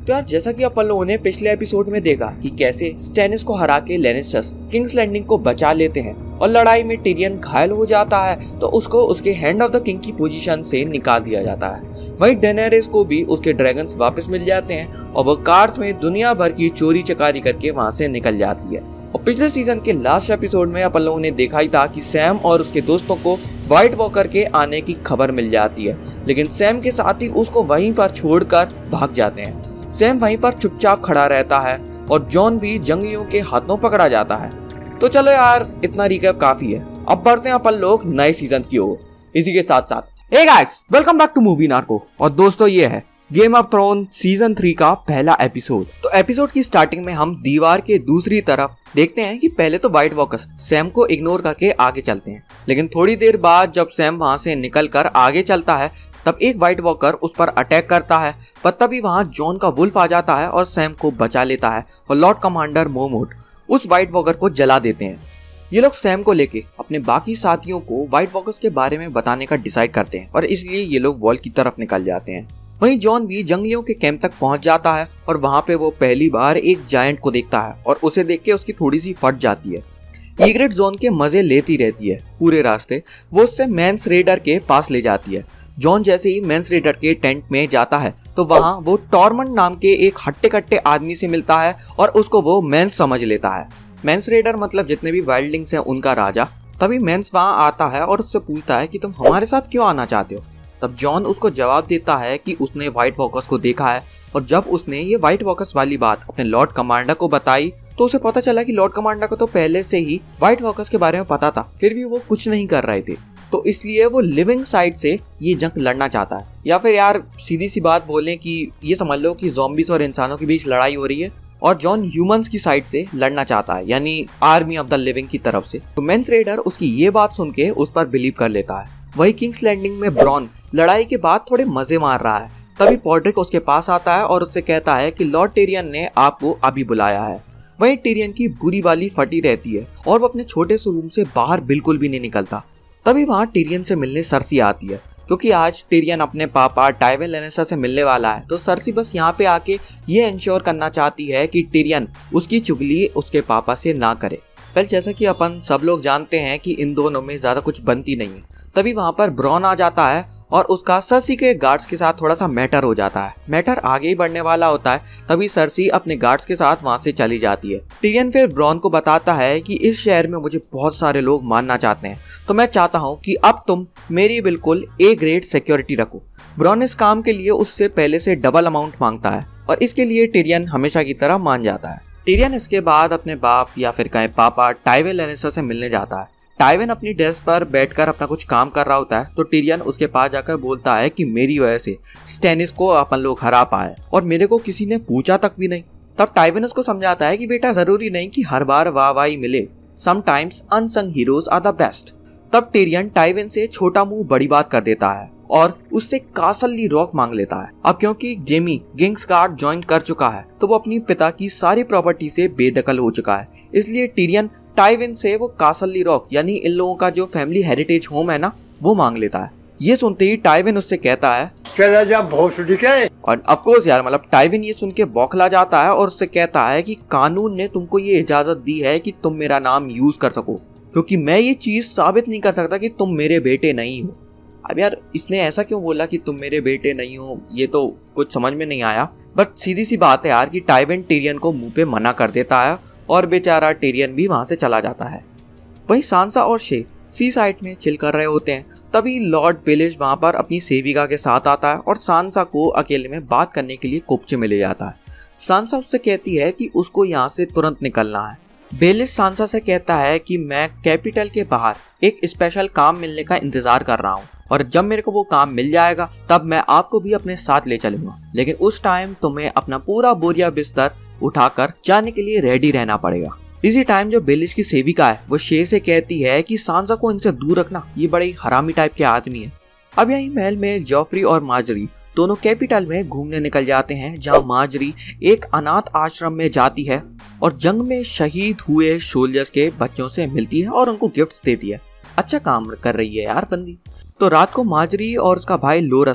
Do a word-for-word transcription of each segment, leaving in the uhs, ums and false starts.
तो यार जैसा कि अपन लोगों ने पिछले एपिसोड में देखा कि कैसे स्टैनिस को हरा के लैनिस्टर्स किंग्स लैंडिंग को बचा लेते हैं और लड़ाई में टिरियन घायल हो जाता है तो उसको उसके हैंड ऑफ द किंग की पोजीशन से निकाल दिया जाता है। वहीं डेनेरिस को भी उसके ड्रैगन्स वापस मिल जाते हैं और वो कार्थ में दुनिया भर की चोरी चकारी करके वहां से निकल जाती है। और पिछले सीजन के लास्ट एपिसोड में अपन लोगों ने देखा ही था कि सैम और उसके दोस्तों को व्हाइट वॉकर के आने की खबर मिल जाती है, लेकिन सैम के साथ ही उसको वहीं पर छोड़कर भाग जाते हैं। सैम वहीं पर चुपचाप खड़ा रहता है और जॉन भी जंगलियों के हाथों पकड़ा जाता है। तो चलो यार इतना रिकैप काफी है, अब बढ़ते हैं अपन लोग नए सीजन की ओर। इसी के साथ साथ hey guys, welcome back to movie narco. और दोस्तों ये है game of throne season three का पहला एपिसोड। तो एपिसोड की स्टार्टिंग में हम दीवार के दूसरी तरफ देखते हैं कि पहले तो व्हाइट वॉकर्स सैम को इग्नोर करके आगे चलते हैं, लेकिन थोड़ी देर बाद जब सैम वहां से निकलकर आगे चलता है तब एक व्हाइट वॉकर उस पर अटैक करता है। पर तभी वहां जॉन का वुल्फ आ जाता है और सैम को बचा लेता है और लॉर्ड कमांडर मोमोट उस व्हाइट वॉकर को जला देते हैं। ये लोग सैम को लेके अपने बाकी साथियों को व्हाइट वॉकर्स के बारे में बताने का डिसाइड करते हैं और इसलिए ये लोग वॉल की तरफ निकल जाते हैं। वहीं जॉन भी जंगलियों के कैंप तक पहुंच जाता है और वहां पे वो पहली बार एक जायंट को देखता है और उसे देख के उसकी थोड़ी सी फट जाती है। ईग्रेट जॉन के मजे लेती रहती है पूरे रास्ते, वो उससे मैंस रेडर के पास ले जाती है। जॉन जैसे ही मैंस रेडर के टेंट में जाता है तो वहां वो टॉर्मंड नाम के एक हट्टे कट्टे आदमी से मिलता है और उसको वो मैंस समझ लेता है। मैंस रेडर मतलब जितने भी वाइल्डलिंग्स हैं उनका राजा। तभी मैंस वहां आता है और उससे पूछता है कि तुम हमारे साथ क्यों आना चाहते हो। तब जॉन उसको जवाब देता है कि उसने व्हाइट वॉकर्स को देखा है और जब उसने ये व्हाइट वॉकर्स वाली बात अपने लॉर्ड कमांडर को बताई तो उसे पता चला कि लॉर्ड कमांडर को तो पहले से ही व्हाइट वॉकर्स के बारे में पता था, फिर भी वो कुछ नहीं कर रहे थे। तो इसलिए वो लिविंग साइड से ये जंग लड़ना चाहता है, या फिर यार सीधी सी बात बोलें कि ये समझ लो कि ज़ॉम्बीज और इंसानों के बीच लड़ाई हो रही है और जॉन ह्यूमंस की साइड से लड़ना चाहता है, यानी आर्मी ऑफ द लिविंग की तरफ से। तो मैंस रेडर उसकी ये बात सुन के उस पर बिलीव कर लेता है। वही किंग्स लैंडिंग में ब्रॉन लड़ाई के बाद थोड़े मजे मार रहा है, तभी पॉड्रिक उसके पास आता है और उससे कहता है कि लॉर्ड टिरियन ने आपको अभी बुलाया है। वहीं टिरियन की बुरी वाली फटी रहती है और वो अपने छोटे से रूम से बाहर बिल्कुल भी नहीं निकलता। तभी वहां टिरियन से मिलने सर्सी आती है, क्योंकि आज टिरियन अपने पापा टाइवन लैनिस्टर से मिलने वाला है। तो सर्सी बस यहाँ पे आके ये इंश्योर करना चाहती है कि टिरियन उसकी चुगली उसके पापा से ना करे। पहले जैसा कि अपन सब लोग जानते हैं कि इन दोनों में ज्यादा कुछ बनती नहीं है। तभी वहां पर ब्रॉन आ जाता है और उसका सर्सी के गार्ड्स के साथ थोड़ा सा मैटर हो जाता है। मैटर आगे ही बढ़ने वाला होता है, तभी सर्सी अपने गार्ड्स के साथ वहां से चली जाती है। टिरियन फिर ब्रॉन को बताता है कि इस शहर में मुझे बहुत सारे लोग मारना चाहते हैं, तो मैं चाहता हूँ कि अब तुम मेरी बिल्कुल ए ग्रेड सिक्योरिटी रखो। ब्रॉन इस काम के लिए उससे पहले से डबल अमाउंट मांगता है और इसके लिए टिरियन हमेशा की तरह मान जाता है। टिरियन इसके बाद अपने बाप या फिर कहें पापा टाइवन लैनिस्टर से मिलने जाता है। टाइवन अपनी डेस्क पर बैठकर अपना कुछ काम कर रहा होता है, तो टिरियन उसके पास जाकर बोलता है कि मेरी वजह से स्टैनिस को अपन लोग हरा पाए और मेरे को किसी ने पूछा तक भी नहीं। तब टाइवन उसको समझाता है कि बेटा जरूरी नहीं कि हर बार वाह वाही मिले, sometimes unsung heroes are the best. तब टिरियन टाइवन से छोटा मुंह बड़ी बात कर देता है और उससे कासली रॉक मांग लेता है। अब क्योंकि जेमी किंग्सगार्ड ज्वाइन कर चुका है तो वो अपनी पिता की सारी प्रॉपर्टी से बेदखल हो चुका है, इसलिए टिरियन टाइवन से वो कासली रॉक यानी इन लोगों का जो फैमिली हेरिटेज होम है ना वो मांग लेता है। ये सुनते ही टाइवन उससे कहता है चला जा भोसड़ी के। और ऑफ कोर्स यार मतलब टाइवन ये सुन के बौखला जाता है और उससे कहता है कि कानून ने तुमको ये इजाजत दी है कि तुम मेरा नाम यूज कर सको, क्योंकि मैं ये चीज साबित नहीं कर सकता कि तुम मेरे बेटे नहीं हो। अब यार इसने ऐसा क्यों बोला कि तुम मेरे बेटे नहीं हो, ये तो कुछ समझ में नहीं आया। बट सीधी सी बात है यार कि टाइवन टिरियन को मुंह पे मना कर देता है और बेचारा टिरियन भी वहां से चला जाता है। वहीं सांसा और शे सी साइड में चिल कर रहे होते हैं, तभी लॉर्ड बेलिश वहां पर अपनी सेविका के साथ आता है और सांसा को अकेले में बात करने के लिए कुपचे में ले जाता है। सांसा उससे कहती है कि उसको यहाँ से तुरंत निकलना है। बेलिश सांसा से कहता है कि मैं कैपिटल के बाहर एक स्पेशल काम मिलने का इंतजार कर रहा हूँ और जब मेरे को वो काम मिल जाएगा तब मैं आपको भी अपने साथ ले चलूंगा, लेकिन उस टाइम तुम्हें अपना पूरा बोरिया बिस्तर उठाकर जाने के लिए रेडी रहना पड़ेगा। इसी टाइम जो बेलिश की सेविका है वो शे से कहती है कि सांसा को इनसे दूर रखना, ये बड़े हरामी टाइप के आदमी है। अब यही महल में जॉफ्री और मार्जरी दोनों कैपिटल में घूमने निकल जाते हैं, जहाँ मार्जरी एक अनाथ आश्रम में जाती है और जंग में शहीद हुए सोल्जर्स के बच्चों से मिलती है और उनको गिफ्ट्स देती है। अच्छा काम कर रही है यार बंदी। तो रात को मार्जरी और उसका भाई लोरस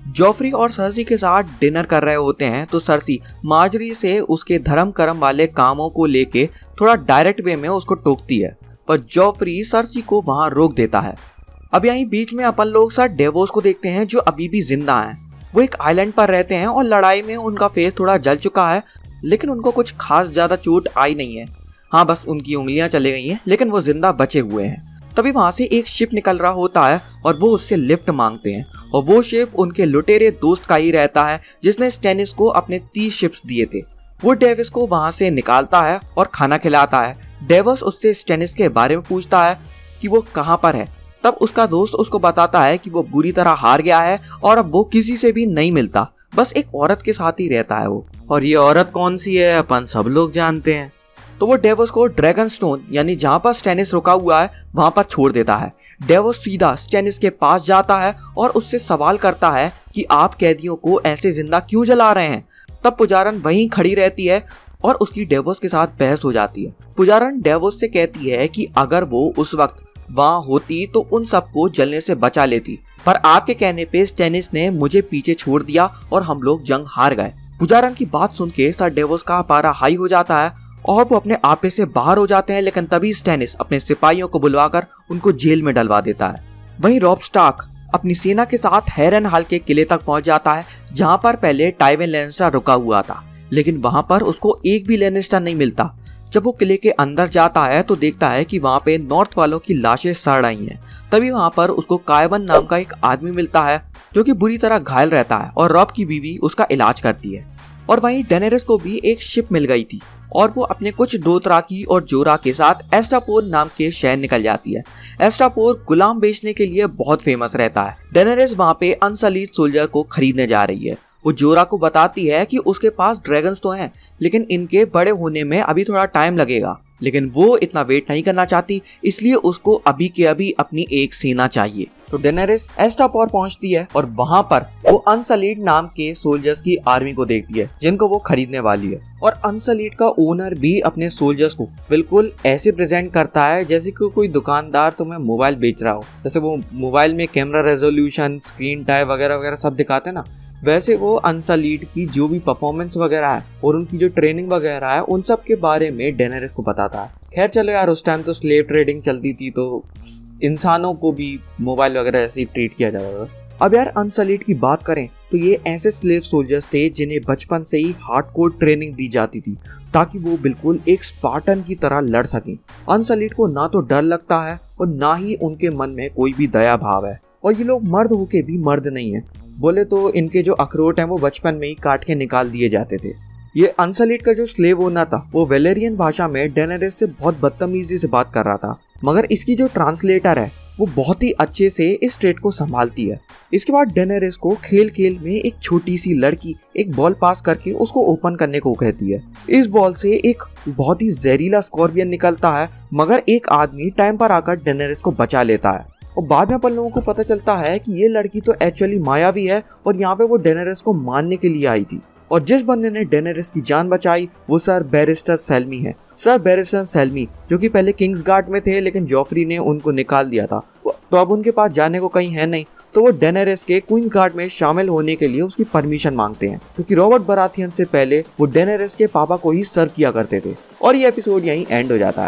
जॉफरी और सर्सी के साथ डिनर कर रहे होते हैं तो सर्सी मार्जरी से उसके धर्म कर्म वाले कामों को लेके थोड़ा डायरेक्ट वे में उसको टोकती है, पर जॉफरी सर्सी को वहां रोक देता है। अब यहीं बीच में अपन लोग सर डेवोस को देखते हैं जो अभी भी जिंदा हैं। वो एक आइलैंड पर रहते हैं और लड़ाई में उनका फेस थोड़ा जल चुका है, लेकिन उनको कुछ खास ज्यादा चोट आई नहीं है। हाँ, बस उनकी उंगलियां चली गई हैं, लेकिन वो जिंदा बचे हुए हैं। तभी वहां से एक शिप निकल रहा होता है और वो उससे लिफ्ट मांगते हैं, और वो शिप उनके लुटेरे दोस्त का ही रहता है जिसने स्टैनिस को अपने तीस शिप्स दिए थे। वो डेविस को वहां से निकालता है और खाना खिलाता है। डेविस उससे स्टैनिस के बारे में पूछता है कि वो कहाँ पर है। तब उसका दोस्त उसको बताता है कि वो बुरी तरह हार गया है और अब वो किसी से भी नहीं मिलता, बस एक औरत के साथ ही रहता है वो। और ये औरत कौन सी है अपन सब लोग जानते हैं। तो वो डेवोस को ड्रैगन स्टोन यानी जहाँ पर स्टैनिस रुका हुआ है वहां पर छोड़ देता है। डेवोस सीधा स्टैनिस के पास जाता है और उससे सवाल करता है कि आप कैदियों को ऐसे जिंदा क्यों जला रहे हैं। तब पुजारन वहीं खड़ी रहती है और उसकी डेवोस के साथ बहस हो जाती है। पुजारन डेवोस से कहती है कि अगर वो उस वक्त वहां होती तो उन सबको जलने से बचा लेती, पर आपके कहने पे स्टैनिस ने मुझे पीछे छोड़ दिया और हम लोग जंग हार गए। पुजारन की बात सुन के सर डेवोस का पारा हाई हो जाता है और वो अपने आपे से बाहर हो जाते हैं, लेकिन तभी स्टैनिस अपने सिपाहियों को बुलवाकर उनको जेल में डलवा देता है। वहीं रॉब स्टार्क अपनी सेना के साथ हैरनहाल के किले तक पहुंच जाता है जहां पर पहले टाइवन लैनिस्टर रुका हुआ था, लेकिन वहां पर उसको एक भी लैनिस्टर नहीं मिलता। जब वो किले के अंदर जाता है तो देखता है कि वहां पे नॉर्थ वालों की लाशें सड़ रही हैं। तभी वहां पर उसको कायवन नाम का एक आदमी मिलता है जो कि बुरी तरह घायल रहता है और रॉब की बीवी उसका इलाज करती है। और वहीं डेनेरिस को भी एक शिप मिल गई थी और वो अपने कुछ डोथराकी और जोरा के साथ एस्टापोर नाम के शहर निकल जाती है। एस्टापोर गुलाम बेचने के लिए बहुत फेमस रहता है। डेनेरिस वहाँ पे अनसलीड सोल्जर को खरीदने जा रही है। वो जोरा को बताती है कि उसके पास ड्रैगन्स तो हैं, लेकिन इनके बड़े होने में अभी थोड़ा टाइम लगेगा, लेकिन वो इतना वेट नहीं करना चाहती, इसलिए उसको अभी के अभी अपनी एक सेना चाहिए। तो डेनेरिस एस्टापोर पहुंचती है और वहां पर वो अनसलीड नाम के सोल्जर्स की आर्मी को देखती है जिनको वो खरीदने वाली है। और अनसलीड का ओनर भी अपने सोल्जर्स को बिल्कुल ऐसे प्रेजेंट करता है जैसे कि कोई दुकानदार तुम्हें मोबाइल बेच रहा हो। जैसे वो मोबाइल में कैमरा रेजोल्यूशन, स्क्रीन टाइम वगैरह वगैरह सब दिखाते हैं ना, वैसे वो अनसलीड की जो भी परफॉर्मेंस वगैरह है और उनकी जो ट्रेनिंग वगैरह है उन सब के बारे में डेनेरिस को बताता है। खैर चलो यार, उस टाइम तो स्लेव ट्रेडिंग चलती थी तो इंसानों को भी मोबाइल वगैरह ऐसे ही ट्रीट किया जाता था। अब यार अनसलीड की बात करें तो ये ऐसे स्लेव सोल्जर्स थे जिन्हें बचपन से ही हार्डकोर ट्रेनिंग दी जाती थी ताकि वो बिल्कुल एक स्पार्टन की तरह लड़ सकें। अनसलीड को ना तो डर लगता है और ना ही उनके मन में कोई भी दया भाव है, और ये लोग मर्द होके भी मर्द नहीं है। बोले तो इनके जो अखरोट हैं वो बचपन में ही काट के निकाल दिए जाते थे। ये अनसलीड का जो स्लेव ओनर था वो वेलेरियन भाषा में डेनेरिस से बहुत बदतमीजी से बात कर रहा था, मगर इसकी जो ट्रांसलेटर है वो बहुत ही अच्छे से इस ट्रेड को संभालती है। इसके बाद डेनेरिस को खेल खेल में एक छोटी सी लड़की एक बॉल पास करके उसको ओपन करने को कहती है। इस बॉल से एक बहुत ही जहरीला स्कॉर्पियन निकलता है, मगर एक आदमी टाइम पर आकर डेनेरिस को बचा लेता है। और बाद में अपन लोगों को पता चलता है कि ये लड़की तो एक्चुअली मायावी है और यहाँ पे वो डेनेरिस को मारने के लिए आई थी। और जिस बंदे ने डेनेरिस की जान बचाई वो सर बैरिस्टर सेल्मी है। सर बैरिस्टर सेल्मी जो कि पहले किंग्स गार्ड में थे, लेकिन जॉफरी ने उनको निकाल दिया था, तो अब उनके पास जाने को कहीं है नहीं, तो वो डेनेरिस के क्वीन गार्ड में शामिल होने के लिए उसकी परमिशन मांगते हैं, क्योंकि रॉबर्ट बराथियन से पहले वो डेनेरिस के पापा को ही सर्व किया करते थे। और ये एपिसोड यहीं एंड हो जाता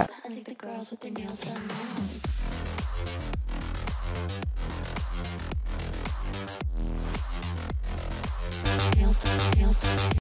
है।